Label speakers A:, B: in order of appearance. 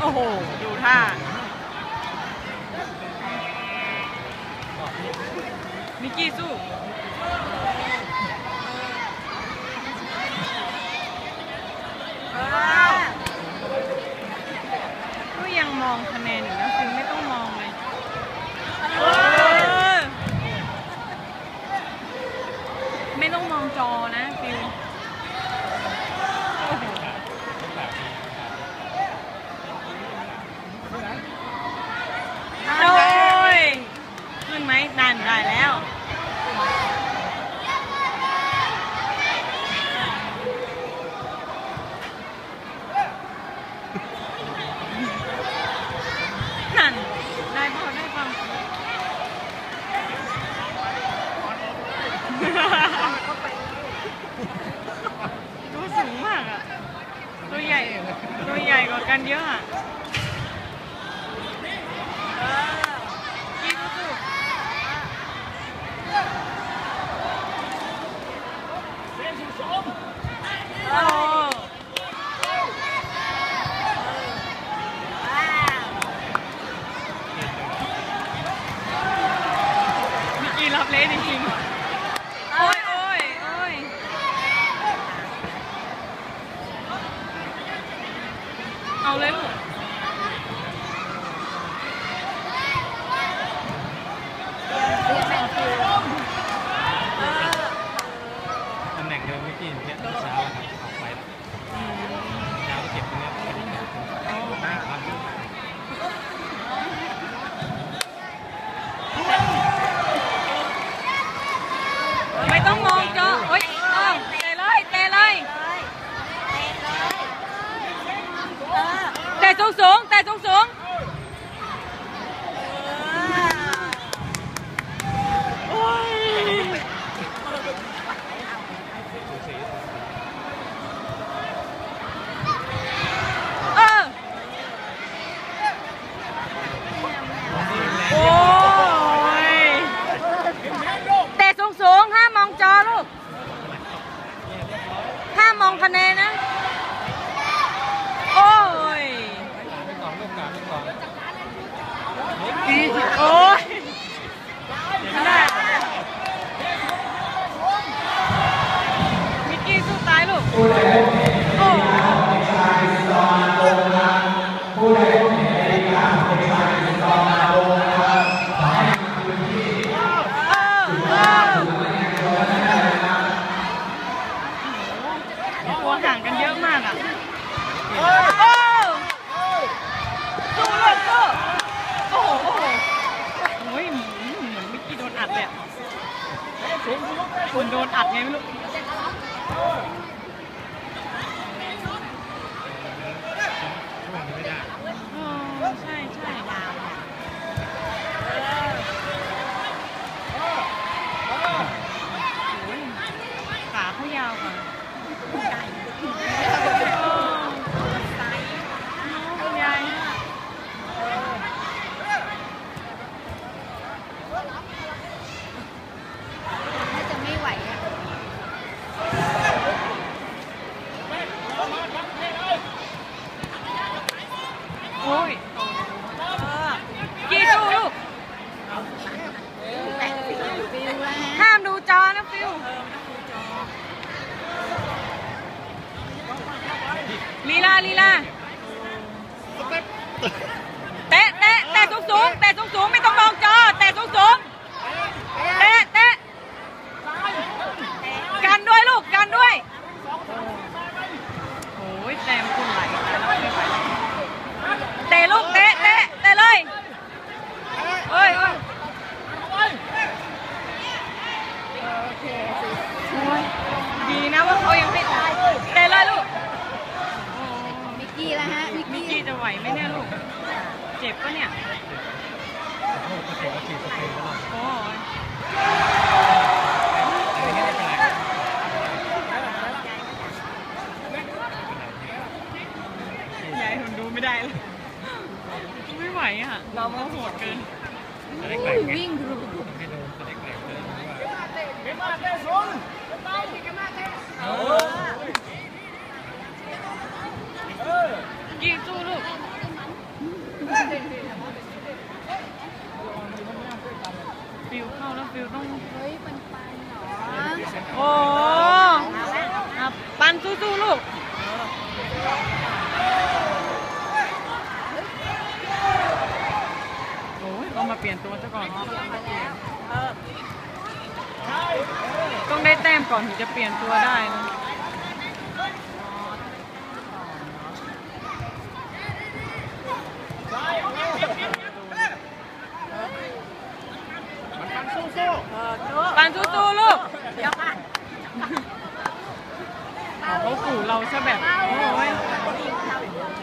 A: โอ้โหดูท่ามิกกี้สู้ก็ยังมองคะแนนอยู่นะฟิลไม่ต้องมองเลยไม่ต้องมองจอนะฟิลโอ้ยขึ้นไหมดันได้แล้วนั่นได้พอได้ฟังตัวสูงมากอ่ะตัวใหญ่กว่ากันเยอะอ่ะมิกกี้รับเละจริงๆโอ้ยเอาเลยลูก
B: ตำแหน่งเดิมมิกกี้เนี่ยเช้าครับออกไปเช้าเก็บตรงนี้
A: ไม่ต้องมองจอโอ๊ยเตะเลยแต่สูงโอ้ยแต่สูงห้ามมองจอลูกห้ามมองคะแนนนะโอ้ยโอ้ยมิกกี้สู้ตายลูกโอ้ตัวห่างกันเยอะมากอ่ะสู้ลูกสู้โอ้โหโอ้ยเหมือนมิกกี้โดนอัดเลยคนโดนอัดไงไม่รู้ใช่ขาเขายาวกว่าโอ้ยกี่สู้ลูกห้ามดูจอนะฟิวลีลาเตะสูงไม่ต้องมองจอเตะสูงเตะกันด้วยลูกกันด้วยโอ้ยแต้มคุณไหลเตะลูกเตะเลยโอ้ยดีนะว่าเขายังไม่ออกเตะเลยลูกมิกกี้แล้วฮะมิกกี้จะไหวไหมเนี่ยลูกเจ็บปะเนี่ยโอ้ยยายทนดูไม่ได้เลยไม่ไหวอ่ะเราโหดเกินวิ่งดูให้โดนตัวเล็กๆเลยกี่สู้ลูกฟิลต้อง
C: เฮ้ยปันเหรอ
A: โอ้อ่ะปันสู้ๆลูกโอ้ยต้องมาเปลี่ยนตัวซะก่อนต้องได้แต้มก่อนถึงจะเปลี่ยนตัวได้นะ ปันสู้ๆลูกเขาขู่เราซะแบบโอ้ย